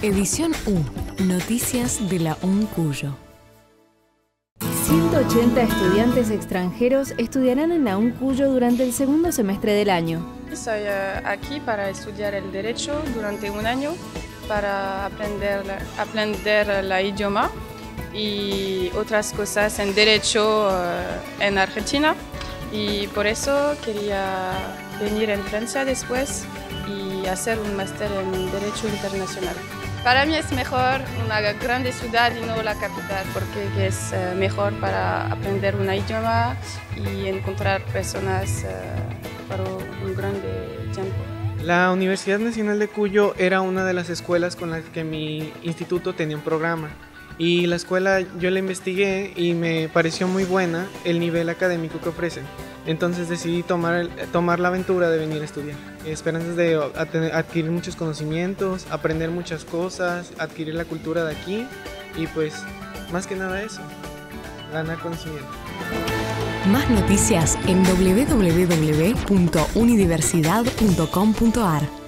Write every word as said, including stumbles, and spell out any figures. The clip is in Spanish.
Edición U. Noticias de la U N Cuyo. ciento ochenta estudiantes extranjeros estudiarán en la U N Cuyo durante el segundo semestre del año. Estoy uh, aquí para estudiar el derecho durante un año, para aprender, aprender el idioma y otras cosas en derecho uh, en Argentina. Y por eso quería venir en Francia después y hacer un máster en Derecho Internacional. Para mí es mejor una grande ciudad y no la capital, porque es uh, mejor para aprender un idioma y encontrar personas uh, por un grande tiempo. La Universidad Nacional de Cuyo era una de las escuelas con las que mi instituto tenía un programa. Y la escuela yo la investigué y me pareció muy buena el nivel académico que ofrecen. Entonces decidí tomar, tomar la aventura de venir a estudiar. Esperanzas de adquirir muchos conocimientos, aprender muchas cosas, adquirir la cultura de aquí y pues más que nada eso, ganar conocimiento. Más noticias en doble u doble u doble u punto unidiversidad punto com punto a r.